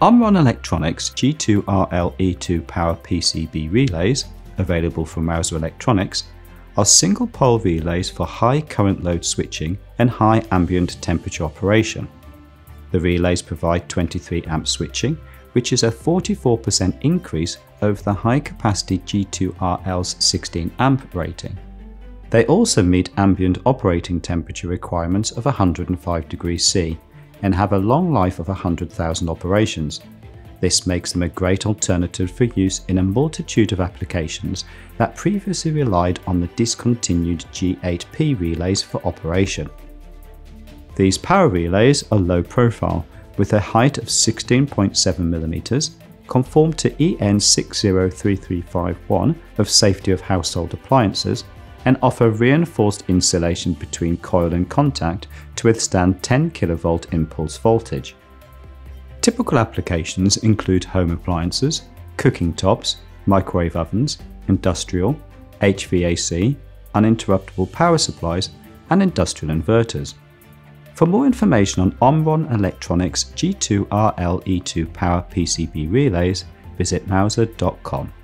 Omron Electronics G2RL-E2 power PCB relays, available from Mouser Electronics, are single pole relays for high current load switching and high ambient temperature operation. The relays provide 23 amp switching, which is a 44% increase over the high capacity G2RL's 16 amp rating. They also meet ambient operating temperature requirements of 105 degrees C and have a long life of 100,000 operations. This makes them a great alternative for use in a multitude of applications that previously relied on the discontinued G8P relays for operation. These power relays are low profile, with a height of 16.7 mm, conform to EN 603351 of Safety of Household Appliances, and offer reinforced insulation between coil and contact to withstand 10 kV impulse voltage. Typical applications include home appliances, cooking tops, microwave ovens, industrial, HVAC, uninterruptible power supplies, and industrial inverters. For more information on Omron Electronics G2RL-E2 power PCB relays, visit mouser.com.